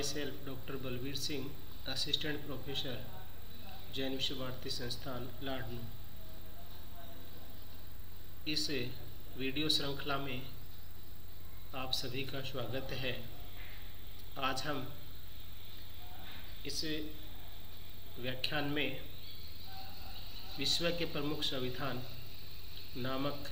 Self doctor Balvir Singh, assistant professor, Jain Vishva Bharati संस्थान लाडनू। इस video श्रृंखला में आप सभी का स्वागत है। आज हम इस व्याख्यान में विश्व के प्रमुख संविधान नामक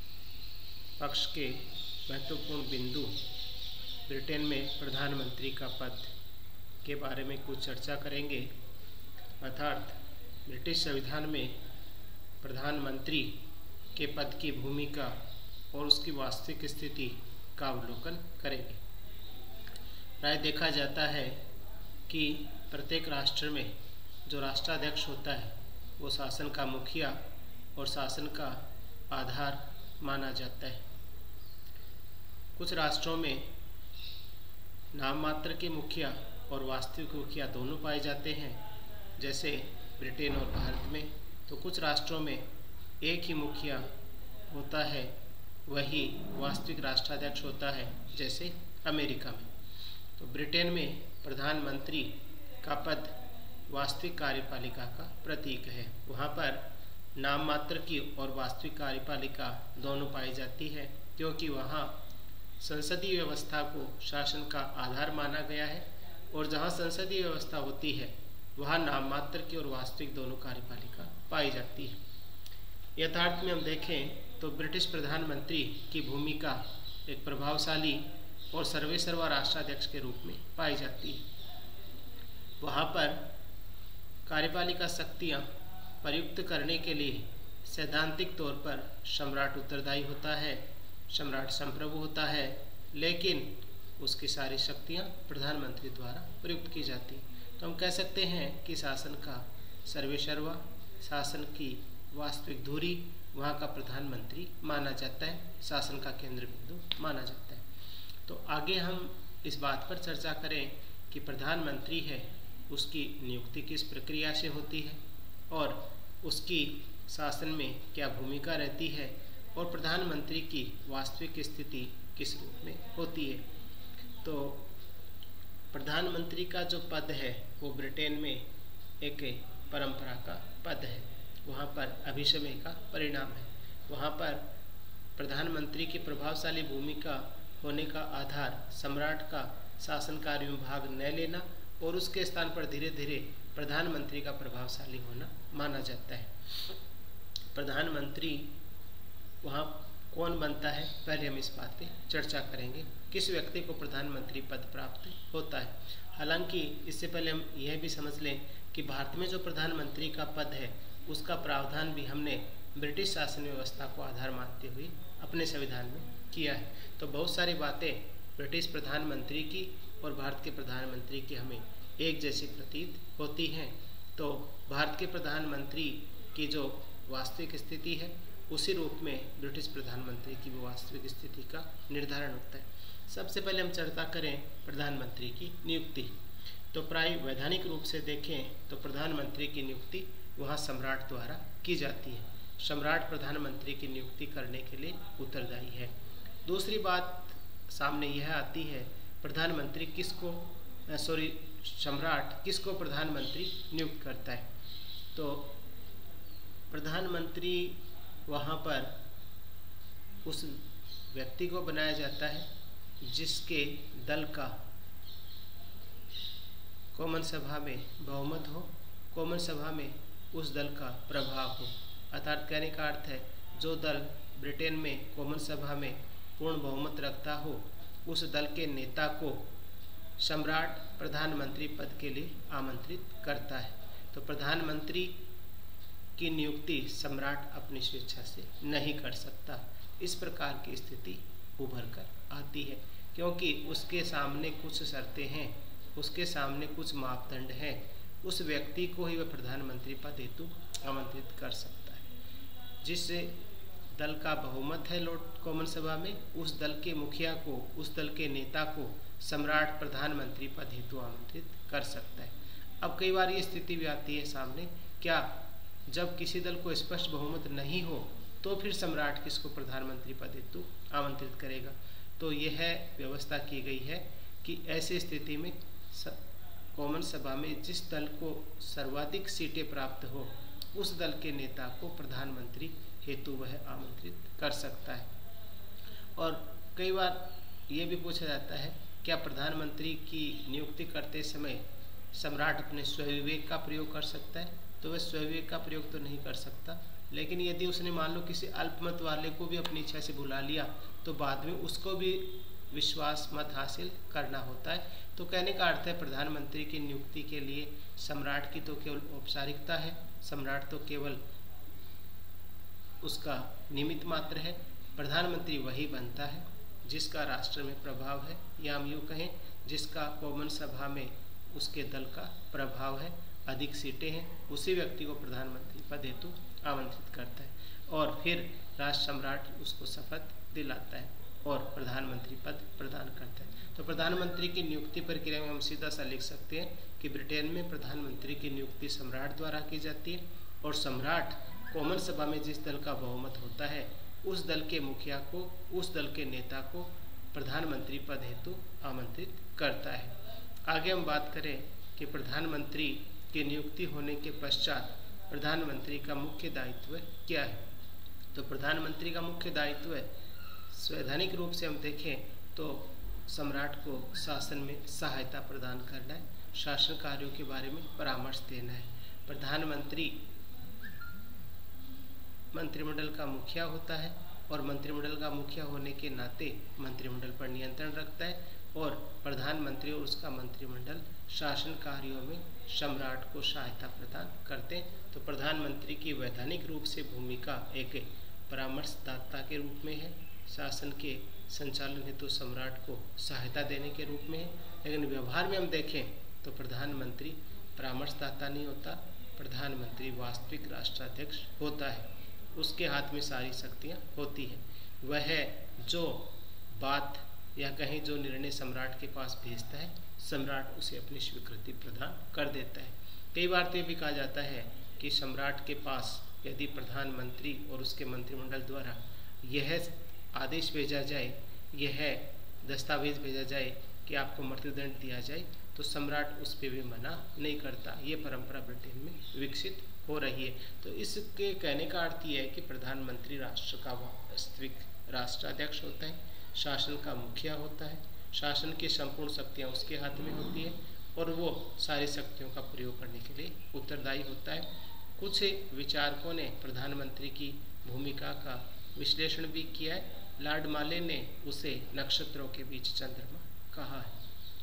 पक्ष के महत्वपूर्ण बिंदु, ब्रिटेन में प्रधानमंत्री का पद के बारे में कुछ चर्चा करेंगे। अर्थात ब्रिटिश संविधान में प्रधानमंत्री के पद की भूमिका और उसकी वास्तविक स्थिति का अवलोकन करेंगे। प्राय देखा जाता है कि प्रत्येक राष्ट्र में जो राष्ट्राध्यक्ष होता है वो शासन का मुखिया और शासन का आधार माना जाता है। कुछ राष्ट्रों में नाम मात्र के मुखिया और वास्तविक मुखिया दोनों पाए जाते हैं, जैसे ब्रिटेन और भारत में। तो कुछ राष्ट्रों में एक ही मुखिया होता है, वही वास्तविक राष्ट्राध्यक्ष होता है, जैसे अमेरिका में। तो ब्रिटेन में प्रधानमंत्री का पद वास्तविक कार्यपालिका का प्रतीक है। वहाँ पर नाम मात्र की और वास्तविक कार्यपालिका दोनों पाई जाती है, क्योंकि वहाँ संसदीय व्यवस्था को शासन का आधार माना गया है, और जहाँ संसदीय व्यवस्था होती है वहाँ नाम मात्र की और वास्तविक दोनों कार्यपालिका पाई जाती है। यथार्थ में हम देखें तो ब्रिटिश प्रधानमंत्री की भूमिका एक प्रभावशाली और सर्वेसर्वा राष्ट्राध्यक्ष के रूप में पाई जाती है। वहाँ पर कार्यपालिका शक्तियाँ प्रयुक्त करने के लिए सैद्धांतिक तौर पर सम्राट उत्तरदायी होता है, सम्राट संप्रभु होता है, लेकिन उसकी सारी शक्तियाँ प्रधानमंत्री द्वारा प्रयुक्त की जाती। तो हम कह सकते हैं कि शासन का सर्वेसर्वा, शासन की वास्तविक धुरी वहाँ का प्रधानमंत्री माना जाता है, शासन का केंद्र बिंदु माना जाता है। तो आगे हम इस बात पर चर्चा करें कि प्रधानमंत्री है उसकी नियुक्ति किस प्रक्रिया से होती है और उसकी शासन में क्या भूमिका रहती है, और प्रधानमंत्री की वास्तविक स्थिति किस रूप में होती है। तो प्रधानमंत्री का जो पद है वो ब्रिटेन में एक परंपरा का पद है। वहाँ पर अभिसमय का परिणाम है। वहाँ पर प्रधानमंत्री की प्रभावशाली भूमिका होने का आधार सम्राट का शासन कार्य में भाग न लेना और उसके स्थान पर धीरे धीरे प्रधानमंत्री का प्रभावशाली होना माना जाता है। प्रधानमंत्री वहाँ कौन बनता है, पहले हम इस बात पे चर्चा करेंगे, किस व्यक्ति को प्रधानमंत्री पद प्राप्त होता है। हालांकि इससे पहले हम यह भी समझ लें कि भारत में जो प्रधानमंत्री का पद है उसका प्रावधान भी हमने ब्रिटिश शासन व्यवस्था को आधार मानते हुए अपने संविधान में किया है। तो बहुत सारी बातें ब्रिटिश प्रधानमंत्री की और भारत के प्रधानमंत्री की हमें एक जैसी प्रतीत होती हैं। तो भारत के प्रधानमंत्री की जो वास्तविक स्थिति है उसी रूप में ब्रिटिश प्रधानमंत्री की वास्तविक स्थिति का निर्धारण होता है। सबसे पहले हम चर्चा करें प्रधानमंत्री की नियुक्ति। तो प्राय वैधानिक रूप से देखें तो प्रधानमंत्री की नियुक्ति वहाँ सम्राट द्वारा की जाती है। सम्राट प्रधानमंत्री की नियुक्ति करने के लिए उत्तरदायी है। दूसरी बात सामने यह आती है, प्रधानमंत्री सम्राट किसको प्रधानमंत्री नियुक्त करता है। तो प्रधानमंत्री वहाँ पर उस व्यक्ति को बनाया जाता है जिसके दल का कॉमन सभा में बहुमत हो, कॉमन सभा में उस दल का प्रभाव हो। अर्थात कहने का अर्थ है जो दल ब्रिटेन में कॉमन सभा में पूर्ण बहुमत रखता हो उस दल के नेता को सम्राट प्रधानमंत्री पद के लिए आमंत्रित करता है। तो प्रधानमंत्री की नियुक्ति सम्राट अपनी स्वेच्छा से नहीं कर सकता। इस प्रकार की स्थिति उभर कर आती है, क्योंकि उसके सामने कुछ शर्तें हैं, उसके सामने कुछ मापदंड हैं। उस व्यक्ति को ही वह प्रधानमंत्री पद हेतु आमंत्रित कर सकता है। जिस दल का बहुमत है कॉमन सभा में, उस दल के मुखिया को, उस दल के नेता को सम्राट प्रधानमंत्री पद हेतु आमंत्रित कर सकता है। अब कई बार ये स्थिति भी आती है सामने, क्या जब किसी दल को स्पष्ट बहुमत नहीं हो तो फिर सम्राट किसको प्रधानमंत्री पद हेतु आमंत्रित करेगा। तो यह व्यवस्था की गई है कि ऐसी स्थिति में कॉमन सभा में जिस दल को सर्वाधिक सीटें प्राप्त हो उस दल के नेता को प्रधानमंत्री हेतु वह आमंत्रित कर सकता है। और कई बार ये भी पूछा जाता है क्या प्रधानमंत्री की नियुक्ति करते समय सम्राट अपने स्वविवेक का प्रयोग कर सकता है? तो वह स्वविवेक का प्रयोग तो नहीं कर सकता, लेकिन यदि उसने मान लो किसी अल्पमत वाले को भी अपनी इच्छा से बुला लिया तो बाद में उसको भी विश्वास मत हासिल करना होता है। तो कहने का अर्थ है प्रधानमंत्री की नियुक्ति के लिए सम्राट की तो केवल औपचारिकता है, सम्राट तो केवल उसका निमित्त मात्र है। प्रधानमंत्री वही बनता है जिसका राष्ट्र में प्रभाव है, या हम यूँ कहें जिसका कॉमन सभा में उसके दल का प्रभाव है, अधिक सीटें हैं, उसी व्यक्ति को प्रधानमंत्री पद हेतु आमंत्रित करता है और फिर राष्ट्र सम्राट उसको शपथ दिलाता है और प्रधानमंत्री पद प्रदान करता है। तो प्रधानमंत्री की नियुक्ति प्रक्रिया में हम सीधा सा लिख सकते हैं कि ब्रिटेन में प्रधानमंत्री की नियुक्ति सम्राट द्वारा की जाती है और सम्राट कॉमन सभा में जिस दल का बहुमत होता है उस दल के मुखिया को, उस दल के नेता को प्रधानमंत्री पद हेतु आमंत्रित करता है। आगे हम बात करें कि प्रधानमंत्री की नियुक्ति होने के पश्चात प्रधानमंत्री का मुख्य दायित्व क्या है। तो प्रधानमंत्री का मुख्य दायित्व संवैधानिक रूप से हम देखें तो सम्राट को शासन में सहायता प्रदान करना है, शासन कार्यों के बारे में परामर्श देना है। प्रधानमंत्री मंत्रिमंडल का मुखिया होता है और मंत्रिमंडल का मुखिया होने के नाते मंत्रिमंडल पर नियंत्रण रखता है और प्रधानमंत्री और उसका मंत्रिमंडल शासन कार्यों में सम्राट को सहायता प्रदान करते हैं। तो प्रधानमंत्री की वैधानिक रूप से भूमिका एक परामर्शदाता के रूप में है, शासन के संचालन हेतु सम्राट को सहायता देने के रूप में है, लेकिन व्यवहार में हम देखें तो प्रधानमंत्री परामर्शदाता नहीं होता, प्रधानमंत्री वास्तविक राष्ट्राध्यक्ष होता है, उसके हाथ में सारी शक्तियाँ होती हैं। वह जो बात या कहीं जो निर्णय सम्राट के पास भेजता है सम्राट उसे अपनी स्वीकृति प्रदान कर देता है। कई बार तो ये भी कहा जाता है कि सम्राट के पास यदि प्रधानमंत्री और उसके मंत्रिमंडल द्वारा यह आदेश भेजा जाए, यह दस्तावेज भेजा जाए कि आपको मृत्युदंड दिया जाए तो सम्राट उस पर भी मना नहीं करता। ये परंपरा ब्रिटेन में विकसित हो रही है। तो इसके कहने का अर्थ ये है कि प्रधानमंत्री राष्ट्र का वास्तविक राष्ट्राध्यक्ष होता है, शासन का मुखिया होता है, शासन की संपूर्ण शक्तियाँ उसके हाथ में होती है और वो सारी शक्तियों का प्रयोग करने के लिए उत्तरदायी होता है। कुछ विचारकों ने प्रधानमंत्री की भूमिका का विश्लेषण भी किया है। लॉर्ड माले ने उसे नक्षत्रों के बीच चंद्रमा कहा है।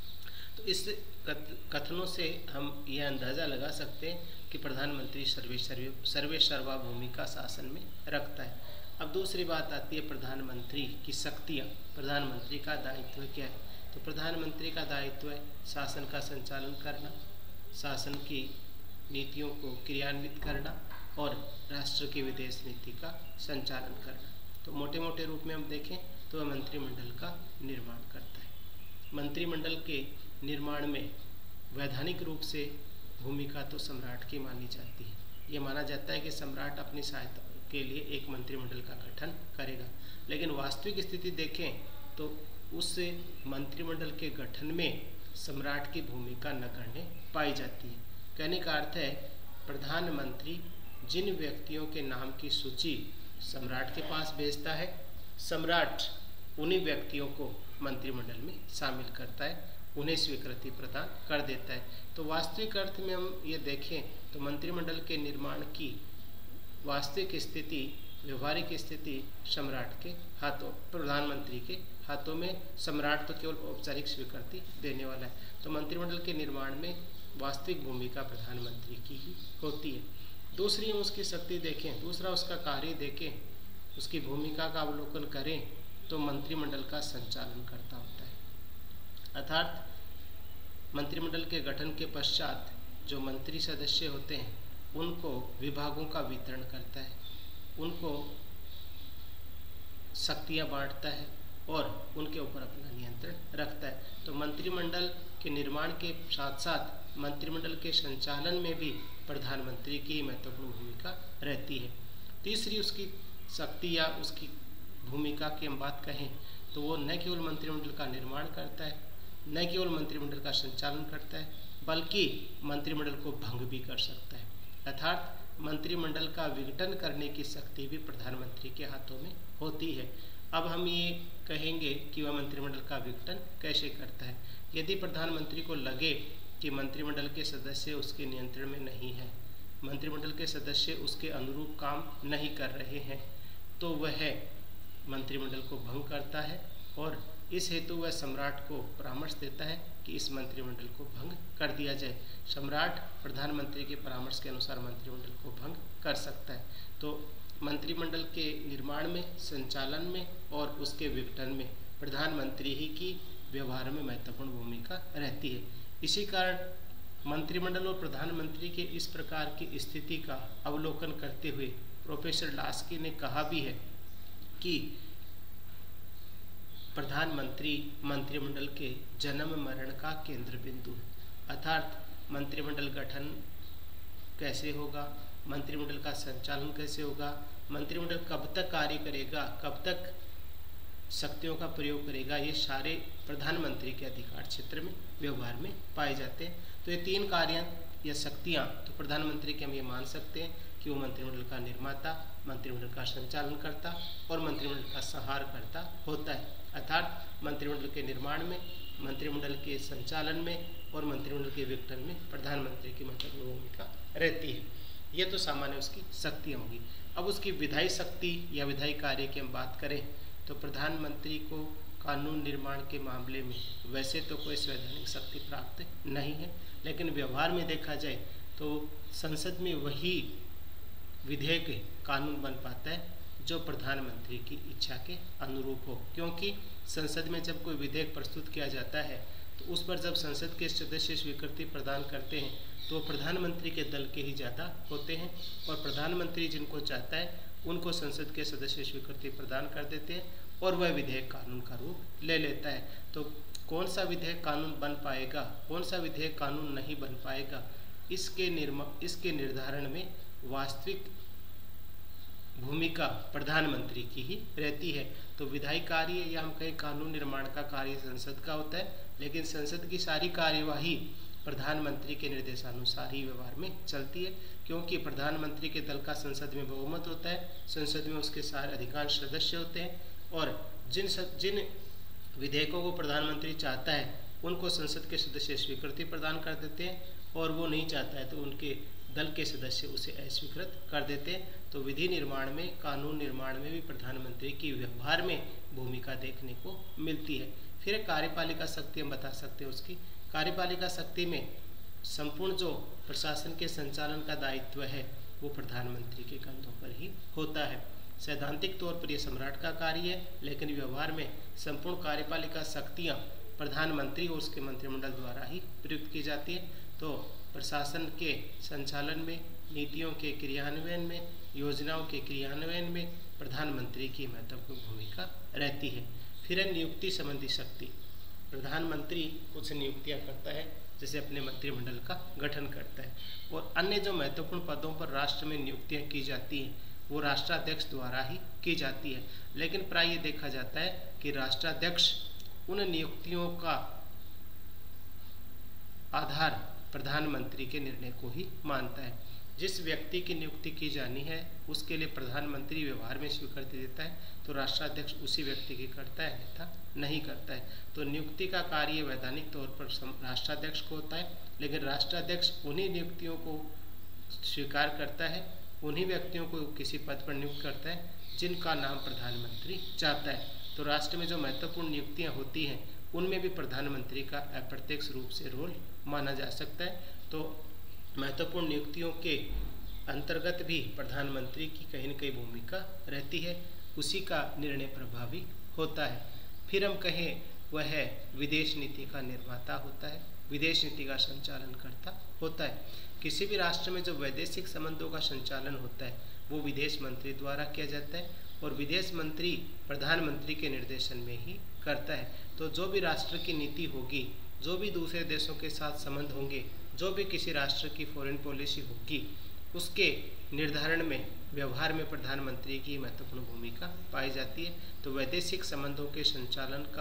तो इस कथनों से हम यह अंदाज़ा लगा सकते हैं कि प्रधानमंत्री सर्वे सर्वा भूमिका शासन में रखता है। अब दूसरी बात आती है प्रधानमंत्री की शक्तियाँ। प्रधानमंत्री का दायित्व क्या है? तो प्रधानमंत्री का दायित्व है शासन का संचालन करना, शासन की नीतियों को क्रियान्वित करना और राष्ट्र की विदेश नीति का संचालन करना। तो मोटे मोटे रूप में हम देखें तो वह मंत्रिमंडल का निर्माण करता है। मंत्रिमंडल के निर्माण में वैधानिक रूप से भूमिका तो सम्राट की मानी जाती है। ये माना जाता है कि सम्राट अपनी सहायता के लिए एक मंत्रिमंडल का गठन करेगा, लेकिन वास्तविक स्थिति देखें तो उस मंत्रिमंडल के गठन में सम्राट की भूमिका नगण्य पाई जाती है। कहने का अर्थ है प्रधानमंत्री जिन व्यक्तियों के नाम की सूची सम्राट के पास भेजता है, सम्राट उन्हीं व्यक्तियों को मंत्रिमंडल में शामिल करता है, उन्हें स्वीकृति प्रदान कर देता है। तो वास्तविक अर्थ में हम ये देखें तो मंत्रिमंडल के निर्माण की वास्तविक स्थिति, व्यवहारिक स्थिति सम्राट के हाथों, प्रधानमंत्री के हाथों में। सम्राट तो केवल औपचारिक स्वीकृति देने वाला है। तो मंत्रिमंडल के निर्माण में वास्तविक भूमिका प्रधानमंत्री की ही होती है। दूसरी हम उसकी शक्ति देखें, दूसरा उसका कार्य देखें, उसकी भूमिका का अवलोकन करें तो मंत्रिमंडल का संचालन करता होता है। अर्थात मंत्रिमंडल के गठन के पश्चात जो मंत्री सदस्य होते हैं उनको विभागों का वितरण करता है, उनको शक्तियां बांटता है और उनके ऊपर अपना नियंत्रण रखता है। तो मंत्रिमंडल के निर्माण के साथ साथ मंत्रिमंडल के संचालन में भी प्रधानमंत्री की महत्वपूर्ण भूमिका रहती है। तीसरी उसकी शक्ति या उसकी भूमिका की हम बात कहें तो वो न केवल मंत्रिमंडल का निर्माण करता है न केवल मंत्रिमंडल का संचालन करता है बल्कि मंत्रिमंडल को भंग भी कर सकता है। अर्थात मंत्रिमंडल का विघटन करने की शक्ति भी प्रधानमंत्री के हाथों में होती है। अब हम ये कहेंगे कि वह मंत्रिमंडल का विघटन कैसे करता है। यदि प्रधानमंत्री को लगे कि मंत्रिमंडल के सदस्य उसके नियंत्रण में नहीं है, मंत्रिमंडल के सदस्य उसके अनुरूप काम नहीं कर रहे हैं, तो वह मंत्रिमंडल को भंग करता है और इस हेतु वह सम्राट को परामर्श देता है कि इस मंत्रिमंडल को भंग कर दिया जाए। सम्राट प्रधानमंत्री के परामर्श के अनुसार मंत्रिमंडल को भंग कर सकता है। तो मंत्रिमंडल के निर्माण में, संचालन में और उसके विघटन में प्रधानमंत्री ही की व्यवहार में महत्वपूर्ण भूमिका रहती है। इसी कारण मंत्रिमंडल और प्रधानमंत्री के इस प्रकार की स्थिति का अवलोकन करते हुए प्रोफेसर लास्की ने कहा भी है कि प्रधानमंत्री मंत्रिमंडल के जन्म मरण का केंद्र बिंदु है। अर्थात मंत्रिमंडल गठन कैसे होगा, मंत्रिमंडल का संचालन कैसे होगा, मंत्रिमंडल कब तक कार्य करेगा, कब तक शक्तियों का प्रयोग करेगा, ये सारे प्रधानमंत्री के अधिकार क्षेत्र में व्यवहार में पाए जाते हैं। तो ये तीन कार्य या शक्तियाँ तो प्रधानमंत्री के हम ये मान सकते हैं कि वो मंत्रिमंडल का निर्माता, मंत्रिमंडल का संचालन करता और मंत्रिमंडल का संहारकर्ता होता है। अर्थात मंत्रिमंडल के निर्माण में, मंत्रिमंडल के संचालन में और मंत्रिमंडल के विघटन में प्रधानमंत्री की महत्वपूर्ण भूमिका रहती है। ये तो सामान्य उसकी शक्तियाँ होंगी। अब उसकी विधायी शक्ति या विधायी कार्य की हम बात करें तो प्रधानमंत्री को कानून निर्माण के मामले में वैसे तो कोई संवैधानिक शक्ति प्राप्त नहीं है, लेकिन व्यवहार में देखा जाए तो संसद में वही विधेयक कानून बन पाता है जो प्रधानमंत्री की इच्छा के अनुरूप हो। क्योंकि संसद में जब कोई विधेयक प्रस्तुत किया जाता है तो उस पर जब संसद के सदस्य स्वीकृति प्रदान करते हैं तो प्रधानमंत्री के दल के ही ज़्यादा होते हैं और प्रधानमंत्री जिनको चाहता है उनको संसद के सदस्य स्वीकृति प्रदान कर देते हैं और वह विधेयक कानून का रूप ले लेता है। तो कौन सा विधेयक कानून बन पाएगा, कौन सा विधेयक कानून नहीं बन पाएगा, इसके निर्धारण में वास्तविक भूमिका प्रधानमंत्री की ही रहती है। तो विधायी कार्य या हम कहें कानून निर्माण का कार्य संसद का होता है, लेकिन संसद की सारी कार्यवाही प्रधानमंत्री के निर्देशानुसार ही व्यवहार में चलती है। क्योंकि प्रधानमंत्री के दल का संसद में बहुमत होता है, संसद में उसके सारे अधिकांश सदस्य होते हैं और जिन विधेयकों को प्रधानमंत्री चाहता है उनको संसद के सदस्य स्वीकृति प्रदान कर देते हैं और वो नहीं चाहता है तो उनके दल के सदस्य उसे अस्वीकृत कर देते हैं। तो विधि निर्माण में, कानून निर्माण में भी प्रधानमंत्री की व्यवहार में भूमिका देखने को मिलती है। फिर कार्यपालिका शक्ति हम बता सकते हैं उसकी। कार्यपालिका शक्ति में संपूर्ण जो प्रशासन के संचालन का दायित्व है वो प्रधानमंत्री के कंधों पर ही होता है। सैद्धांतिक तौर पर यह सम्राट का कार्य है, लेकिन व्यवहार में संपूर्ण कार्यपालिका शक्तियाँ प्रधानमंत्री और उसके मंत्रिमंडल द्वारा ही प्रयुक्त की जाती है। तो प्रशासन के संचालन में, नीतियों के क्रियान्वयन में, योजनाओं के क्रियान्वयन में प्रधानमंत्री की महत्वपूर्ण भूमिका रहती है। फिर है नियुक्ति संबंधी शक्ति। प्रधानमंत्री कुछ नियुक्तियां करता है, जैसे अपने मंत्रिमंडल का गठन करता है और अन्य जो महत्वपूर्ण पदों पर राष्ट्र में नियुक्तियां की जाती हैं वो राष्ट्राध्यक्ष द्वारा ही की जाती है। लेकिन प्राय ये देखा जाता है कि राष्ट्राध्यक्ष उन नियुक्तियों का आधार प्रधानमंत्री के निर्णय को ही मानता है। जिस व्यक्ति की नियुक्ति की जानी है उसके लिए प्रधानमंत्री व्यवहार में स्वीकृति देता है तो राष्ट्राध्यक्ष उसी व्यक्ति की करता है, अन्यथा नहीं करता है। तो नियुक्ति का कार्य वैधानिक तौर पर राष्ट्राध्यक्ष को होता है, लेकिन राष्ट्राध्यक्ष उन्हीं नियुक्तियों को स्वीकार करता है, उन्हीं व्यक्तियों को किसी पद पर नियुक्त करता है जिनका नाम प्रधानमंत्री चाहता है। तो राष्ट्र में जो महत्वपूर्ण नियुक्तियाँ होती हैं उनमें भी प्रधानमंत्री का अप्रत्यक्ष रूप से रोल माना जा सकता है। तो महत्वपूर्ण नियुक्तियों के अंतर्गत भी प्रधानमंत्री की कहीं न कहीं भूमिका रहती है, उसी का निर्णय प्रभावी होता है। फिर हम कहें वह है विदेश नीति का निर्माता होता है, विदेश नीति का संचालन करता होता है। किसी भी राष्ट्र में जो वैदेशिक संबंधों का संचालन होता है वो विदेश मंत्री द्वारा किया जाता है और विदेश मंत्री प्रधानमंत्री के निर्देशन में ही करता है। तो जो भी राष्ट्र की नीति होगी, जो भी दूसरे देशों के साथ संबंध होंगे, जो भी किसी राष्ट्र की फॉरेन पॉलिसी होगी, उसके निर्धारण में, व्यवहार में प्रधानमंत्री की महत्वपूर्ण भूमिका पाई जाती है। तो वैदेशिक संबंधों के संचालन का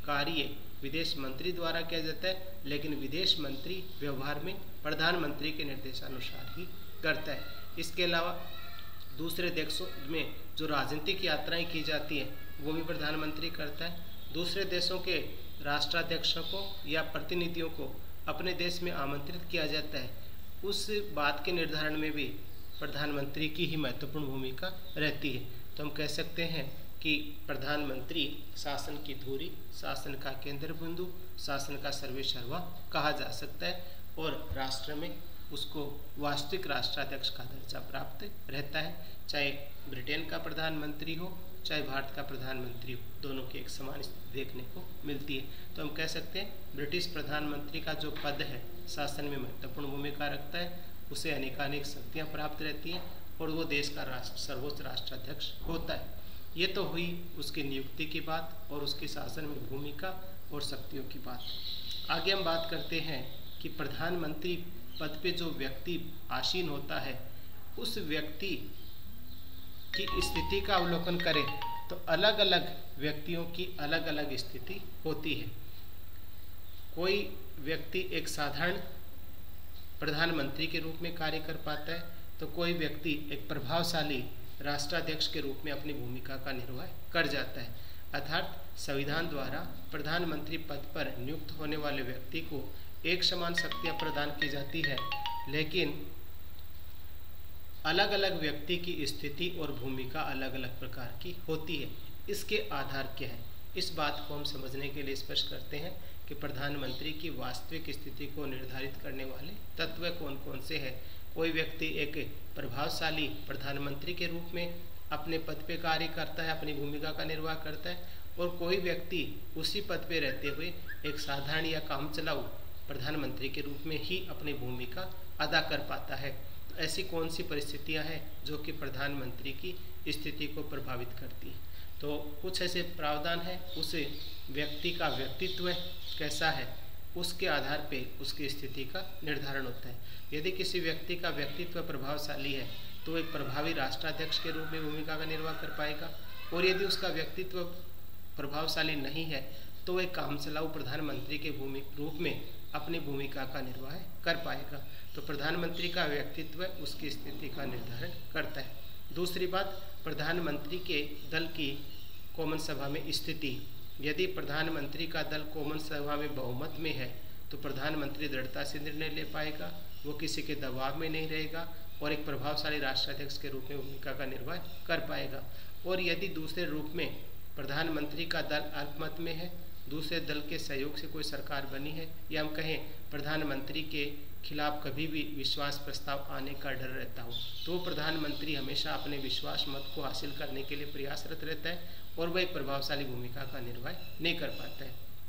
कार्य विदेश मंत्री द्वारा किया जाता है, लेकिन विदेश मंत्री व्यवहार में प्रधानमंत्री के निर्देशानुसार ही करता है। इसके अलावा दूसरे देशों में जो राजनीतिक यात्राएं की जाती हैं वो भी प्रधानमंत्री करता है। दूसरे देशों के राष्ट्राध्यक्षों को या प्रतिनिधियों को अपने देश में आमंत्रित किया जाता है, उस बात के निर्धारण में भी प्रधानमंत्री की ही महत्वपूर्ण भूमिका रहती है। तो हम कह सकते हैं कि प्रधानमंत्री शासन की धुरी, शासन का केंद्र बिंदु, शासन का सर्वेसर्वा कहा जा सकता है और राष्ट्र में उसको वास्तविक राष्ट्राध्यक्ष का दर्जा प्राप्त रहता है। चाहे ब्रिटेन का प्रधानमंत्री हो, चाहे भारत का प्रधानमंत्री हो, दोनों की एक समान स्थिति देखने को मिलती है। तो हम कह सकते हैं ब्रिटिश प्रधानमंत्री का जो पद है शासन में महत्वपूर्ण भूमिका रखता है, उसे अनेकानेक शक्तियाँ प्राप्त रहती हैं और वो देश का सर्वोच्च राष्ट्राध्यक्ष होता है। ये तो हुई उसकी नियुक्ति की बात और उसकी शासन में भूमिका और शक्तियों की बात। आगे हम बात करते हैं कि प्रधानमंत्री पद पे जो व्यक्ति आसीन होता है, उस व्यक्ति की स्थिति का अवलोकन करें तो अलग अलग व्यक्तियों की अलग अलग स्थिति होती है। कोई व्यक्ति एक साधारण प्रधानमंत्री के रूप में कार्य कर पाता है, तो कोई व्यक्ति एक प्रभावशाली राष्ट्राध्यक्ष के रूप में अपनी भूमिका का निर्वाह कर जाता है। अर्थात संविधान द्वारा प्रधानमंत्री पद पर नियुक्त होने वाले व्यक्ति को एक समान शक्तियां प्रदान की जाती है, लेकिन अलग अलग व्यक्ति की स्थिति और भूमिका अलग अलग प्रकार की होती है। इसके आधार क्या है, इस बात को हम समझने के लिए स्पष्ट करते हैं कि प्रधानमंत्री की वास्तविक स्थिति को निर्धारित करने वाले तत्व कौन कौन से हैं। कोई व्यक्ति एक प्रभावशाली प्रधानमंत्री के रूप में अपने पद पे कार्य करता है, अपनी भूमिका का निर्वाह करता है, और कोई व्यक्ति उसी पद पे रहते हुए एक साधारण या काम चलाऊ प्रधानमंत्री के रूप में ही अपनी भूमिका अदा कर पाता है। तो ऐसी कौन सी परिस्थितियां हैं जो कि प्रधानमंत्री की स्थिति को प्रभावित करती हैं। तो कुछ ऐसे प्रावधान हैं, उस व्यक्ति का व्यक्तित्व कैसा है उसके आधार पे उसकी स्थिति का निर्धारण होता है। यदि किसी व्यक्ति का व्यक्तित्व प्रभावशाली है तो एक प्रभावी राष्ट्राध्यक्ष के रूप में भूमिका का निर्वाह कर पाएगा, और यदि उसका व्यक्तित्व प्रभावशाली नहीं है तो एक काम चलाऊ प्रधानमंत्री के रूप में अपनी भूमिका का निर्वाह कर पाएगा। तो प्रधानमंत्री का व्यक्तित्व उसकी स्थिति का निर्धारण करता है। दूसरी बात, प्रधानमंत्री के दल की कॉमन सभा में स्थिति। यदि प्रधानमंत्री का दल कॉमन सभा में बहुमत में है तो प्रधानमंत्री दृढ़ता से निर्णय ले पाएगा, वो किसी के दबाव में नहीं रहेगा और एक प्रभावशाली राष्ट्राध्यक्ष के रूप में भूमिका का निर्वाह कर पाएगा। और यदि दूसरे रूप में प्रधानमंत्री का दल अल्पमत में है, दूसरे दल के सहयोग से कोई सरकार बनी है, या हम कहें प्रधानमंत्री के खिलाफ कभी भी विश्वास प्रस्ताव आने का डर रहता हो, तो प्रधानमंत्री हमेशा अपने विश्वास मत को हासिल करने के लिए प्रयासरत रहता है और वह एक प्रभावशाली भूमिका का निर्वाह नहीं कर पाता है।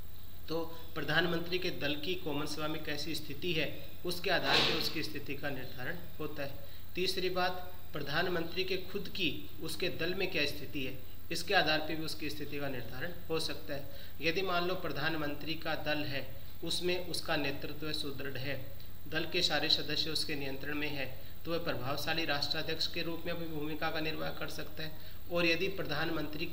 तो प्रधानमंत्री के दल की कॉमन सभा में कैसी स्थिति है उसके आधार पर उसकी स्थिति का निर्धारण होता है। तीसरी बात, प्रधानमंत्री के खुद की उसके दल में क्या स्थिति है, इसके आधार पर भी उसकी स्थिति का निर्धारण हो सकता है। यदि मान लो प्रधानमंत्री का दल है, उसमें उसका नेतृत्व सुदृढ़ है, दल के सारे सदस्य उसके नियंत्रण में है, तो वह प्रभावशाली राष्ट्राध्यक्ष के रूप में अपनी भूमिका का निर्वाह कर सकता है। और यदि प्रधानमंत्री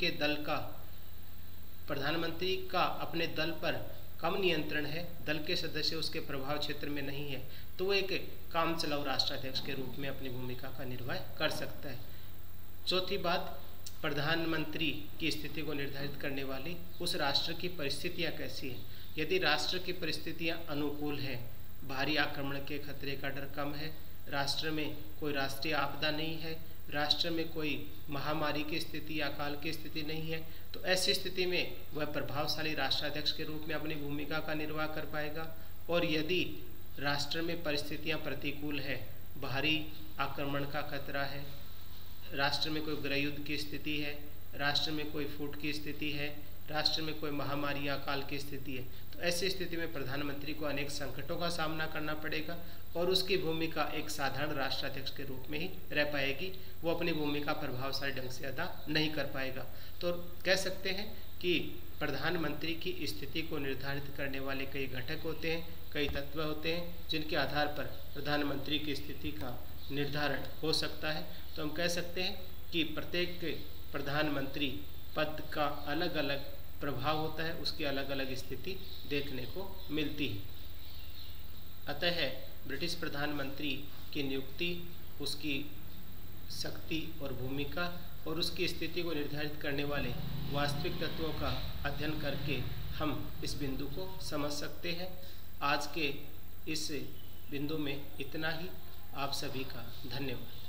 का अपने दल पर कम नियंत्रण है, दल के सदस्य उसके प्रभाव क्षेत्र में नहीं है, तो वह एक काम चलाऊ राष्ट्राध्यक्ष के रूप में अपनी भूमिका का निर्वाह कर सकता है। चौथी बात, प्रधानमंत्री की स्थिति को निर्धारित करने वाली उस राष्ट्र की परिस्थितियां कैसी हैं। यदि राष्ट्र की परिस्थितियां अनुकूल हैं, बाहरी आक्रमण के खतरे का डर कम है, राष्ट्र में कोई राष्ट्रीय आपदा नहीं है, राष्ट्र में कोई महामारी की स्थिति या अकाल की स्थिति नहीं है, तो ऐसी स्थिति में वह प्रभावशाली राष्ट्राध्यक्ष के रूप में अपनी भूमिका का निर्वाह कर पाएगा। और यदि राष्ट्र में परिस्थितियां प्रतिकूल है, बाहरी आक्रमण का खतरा है, राष्ट्र में कोई गृह युद्ध की स्थिति है, राष्ट्र में कोई फूट की स्थिति है, राष्ट्र में कोई महामारी या अकाल की स्थिति है, तो ऐसी स्थिति में प्रधानमंत्री को अनेक संकटों का सामना करना पड़ेगा और उसकी भूमिका एक साधारण राष्ट्राध्यक्ष के रूप में ही रह पाएगी, वो अपनी भूमिका प्रभावशाली ढंग से अदा नहीं कर पाएगा। तो कह सकते हैं कि प्रधानमंत्री की स्थिति को निर्धारित करने वाले कई घटक होते हैं, कई तत्व होते हैं, जिनके आधार पर प्रधानमंत्री की स्थिति का निर्धारण हो सकता है। तो हम कह सकते हैं कि प्रत्येक प्रधानमंत्री पद का अलग अलग प्रभाव होता है उसकी अलग अलग स्थिति देखने को मिलती है। अतः ब्रिटिश प्रधानमंत्री की नियुक्ति, उसकी शक्ति और भूमिका और उसकी स्थिति को निर्धारित करने वाले वास्तविक तत्वों का अध्ययन करके हम इस बिंदु को समझ सकते हैं। आज के इस बिंदु में इतना ही। आप सभी का धन्यवाद।